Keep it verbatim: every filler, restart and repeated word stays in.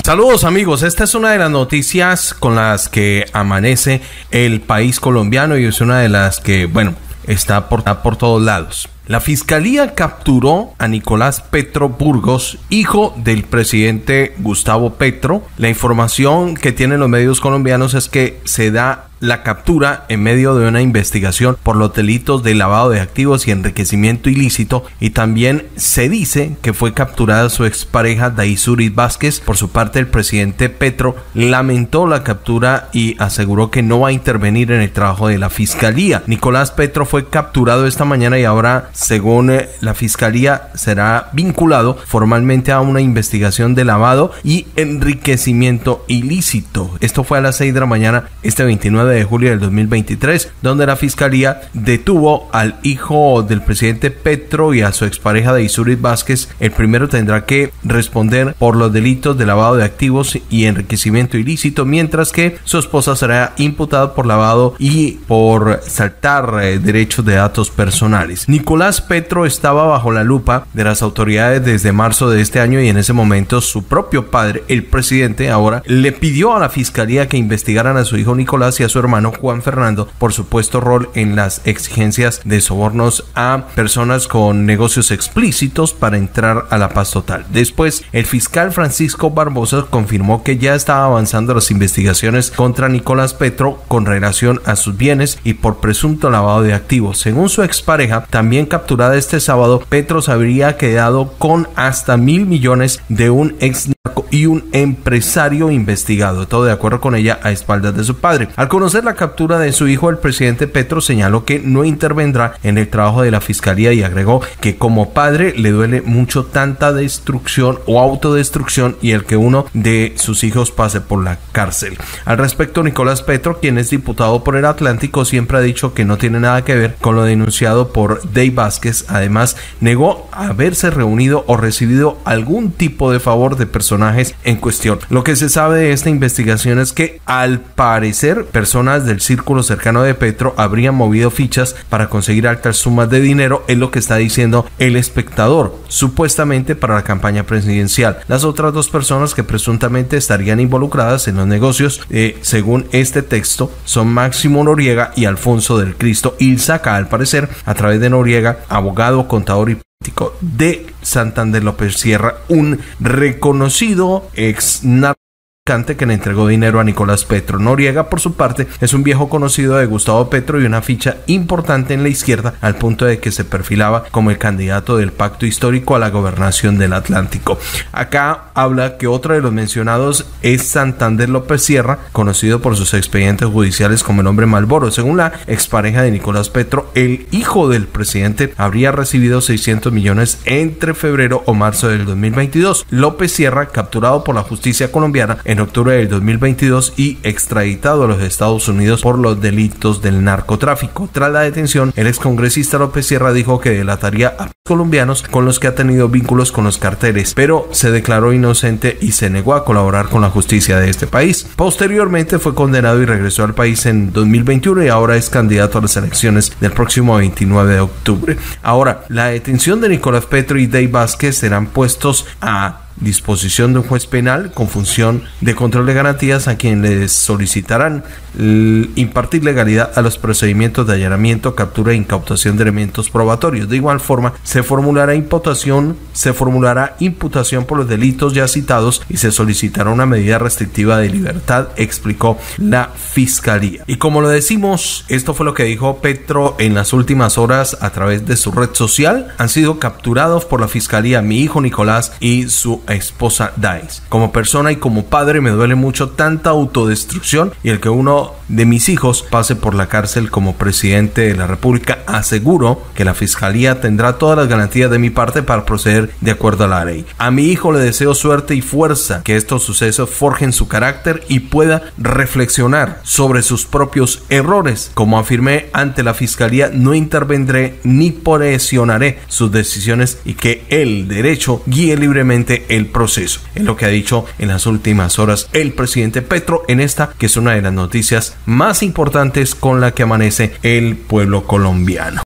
Saludos amigos, esta es una de las noticias con las que amanece el país colombiano y es una de las que, bueno, está por, está por todos lados. La fiscalía capturó a Nicolás Petro Burgos, hijo del presidente Gustavo Petro. La información que tienen los medios colombianos es que se da la captura en medio de una investigación por los delitos de lavado de activos y enriquecimiento ilícito, y también se dice que fue capturada su expareja Daisurit Vázquez. Por su parte, el presidente Petro lamentó la captura y aseguró que no va a intervenir en el trabajo de la fiscalía. Nicolás Petro fue capturado esta mañana y ahora, según la fiscalía, será vinculado formalmente a una investigación de lavado y enriquecimiento ilícito. Esto fue a las seis de la mañana este veintinueve de julio del dos mil veintitrés, donde la fiscalía detuvo al hijo del presidente Petro y a su expareja Daisurit Vázquez. El primero tendrá que responder por los delitos de lavado de activos y enriquecimiento ilícito, mientras que su esposa será imputada por lavado y por saltar eh, derechos de datos personales. Nicolás Petro estaba bajo la lupa de las autoridades desde marzo de este año y en ese momento su propio padre, el presidente ahora, le pidió a la fiscalía que investigaran a su hijo Nicolás y a su hermano Juan Fernando por supuesto rol en las exigencias de sobornos a personas con negocios explícitos para entrar a la paz total. Después, el fiscal Francisco Barbosa confirmó que ya estaba avanzando las investigaciones contra Nicolás Petro con relación a sus bienes y por presunto lavado de activos. Según su expareja, también capturada este sábado, Petro se habría quedado con hasta mil millones de un ex narco y un empresario investigado, todo de acuerdo con ella a espaldas de su padre. Al conocer la captura de su hijo, el presidente Petro señaló que no intervendrá en el trabajo de la fiscalía y agregó que como padre le duele mucho tanta destrucción o autodestrucción y el que uno de sus hijos pase por la cárcel. Al respecto, Nicolás Petro, quien es diputado por el Atlántico, siempre ha dicho que no tiene nada que ver con lo denunciado por Dey Vázquez. Además, negó haberse reunido o recibido algún tipo de favor de personajes en cuestión. Lo que se sabe de esta investigación es que al parecer personas del círculo cercano de Petro habrían movido fichas para conseguir altas sumas de dinero, es lo que está diciendo El Espectador, supuestamente para la campaña presidencial. Las otras dos personas que presuntamente estarían involucradas en los negocios, eh, según este texto, son Máximo Noriega y Alfonso del Cristo Ilzaca, al parecer a través de Noriega, abogado, contador y político de Santander López Sierra, un reconocido ex narco que le entregó dinero a Nicolás Petro. Noriega, por su parte, es un viejo conocido de Gustavo Petro y una ficha importante en la izquierda, al punto de que se perfilaba como el candidato del pacto histórico a la gobernación del Atlántico. Acá habla que otro de los mencionados es Santander López Sierra, conocido por sus expedientes judiciales como el hombre Malboro. Según la expareja de Nicolás Petro, el hijo del presidente habría recibido seiscientos millones entre febrero o marzo del dos mil veintidós. López Sierra, capturado por la justicia colombiana en en octubre del dos mil veintidós y extraditado a los Estados Unidos por los delitos del narcotráfico. Tras la detención, el excongresista López Sierra dijo que delataría a colombianos con los que ha tenido vínculos con los carteles, pero se declaró inocente y se negó a colaborar con la justicia de este país. Posteriormente fue condenado y regresó al país en dos mil veintiuno y ahora es candidato a las elecciones del próximo veintinueve de octubre. Ahora, la detención de Nicolás Petro y Dey Vázquez serán puestos a disposición de un juez penal con función de control de garantías a quien les solicitarán impartir legalidad a los procedimientos de allanamiento, captura e incautación de elementos probatorios. De igual forma, se formulará imputación, se formulará imputación por los delitos ya citados y se solicitará una medida restrictiva de libertad, explicó la fiscalía. Y como lo decimos, esto fue lo que dijo Petro en las últimas horas a través de su red social. Han sido capturados por la fiscalía mi hijo Nicolás y su esposa Dais. Como persona y como padre me duele mucho tanta autodestrucción y el que uno de mis hijos pase por la cárcel como presidente de la República. Aseguro que la fiscalía tendrá todas las garantías de mi parte para proceder de acuerdo a la ley. A mi hijo le deseo suerte y fuerza, que estos sucesos forjen su carácter y pueda reflexionar sobre sus propios errores. Como afirmé ante la fiscalía, no intervendré ni presionaré sus decisiones y que el derecho guíe libremente el proceso. Es lo que ha dicho en las últimas horas el presidente Petro en esta que es una de las noticias más importantes con la que amanece el pueblo colombiano.